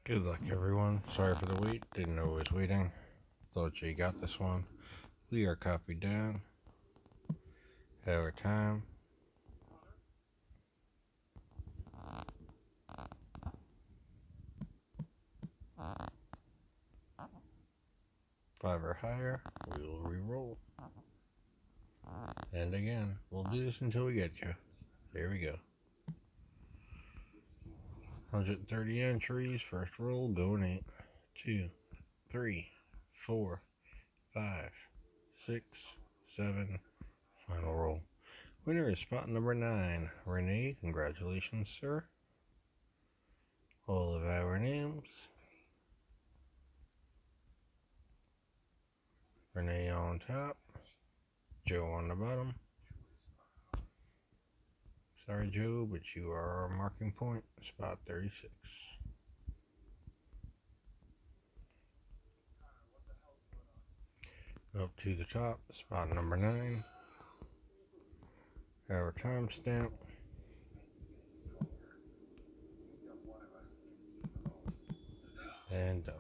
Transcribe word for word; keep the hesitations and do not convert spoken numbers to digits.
Good luck, everyone. Sorry for the wait. Didn't know I was waiting. Thought Jay got this one. We are copied down. Have our time. Five or higher. We will re-roll. And again, we'll do this until we get you. There we go. one hundred thirty entries. First roll. Going eight. Two. Three. Four. Five. Six. Seven. Final roll. Winner is spot number nine. Renee, congratulations, sir. All of our names. Renee on top. Joe on the bottom. Sorry, Joe, but you are our marking point. Spot thirty-six. Up to the top. Spot number nine. Our timestamp. And done.